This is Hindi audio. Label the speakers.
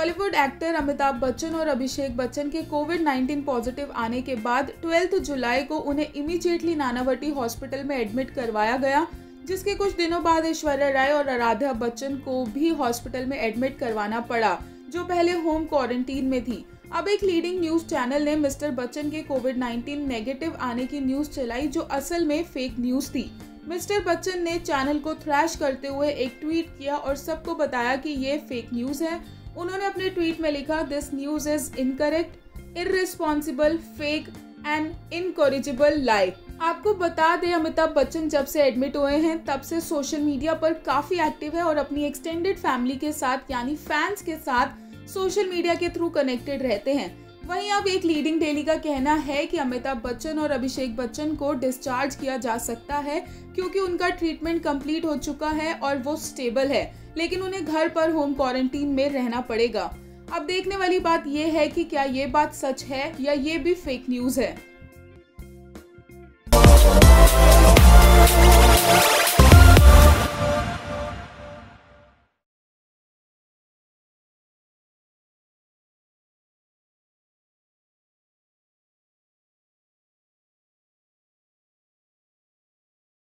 Speaker 1: बॉलीवुड एक्टर अमिताभ बच्चन और अभिषेक बच्चन के कोविड-19 पॉजिटिव आने के बाद 12 जुलाई को उन्हें इमीडिएटली नानावटी हॉस्पिटल में एडमिट करवाया गया, जिसके कुछ दिनों बाद ऐश्वर्या राय और आराध्या बच्चन को भी हॉस्पिटल में एडमिट करवाना पड़ा, जो पहले होम क्वारंटीन में थी। अब एक लीडिंग न्यूज चैनल ने मिस्टर बच्चन के कोविड-19 नेगेटिव आने की न्यूज चलाई, जो असल में फेक न्यूज थी। मिस्टर बच्चन ने चैनल को थ्रैश करते हुए एक ट्वीट किया और सबको बताया कि ये फेक न्यूज है। उन्होंने अपने ट्वीट में लिखा, this news is incorrect, irresponsible, fake and incorrigible lie. आपको बता दें, अमिताभ बच्चन जब से एडमिट हुए हैं तब से सोशल मीडिया पर काफी एक्टिव है और अपनी एक्सटेंडेड फैमिली के साथ यानी फैंस के साथ सोशल मीडिया के थ्रू कनेक्टेड रहते हैं। वहीं अब एक लीडिंग डेली का कहना है कि अमिताभ बच्चन और अभिषेक बच्चन को डिस्चार्ज किया जा सकता है, क्योंकि उनका ट्रीटमेंट कंप्लीट हो चुका है और वो स्टेबल है, लेकिन उन्हें घर पर होम क्वारंटीन में रहना पड़ेगा। अब देखने वाली बात यह है कि क्या ये बात सच है या ये भी फेक न्यूज है।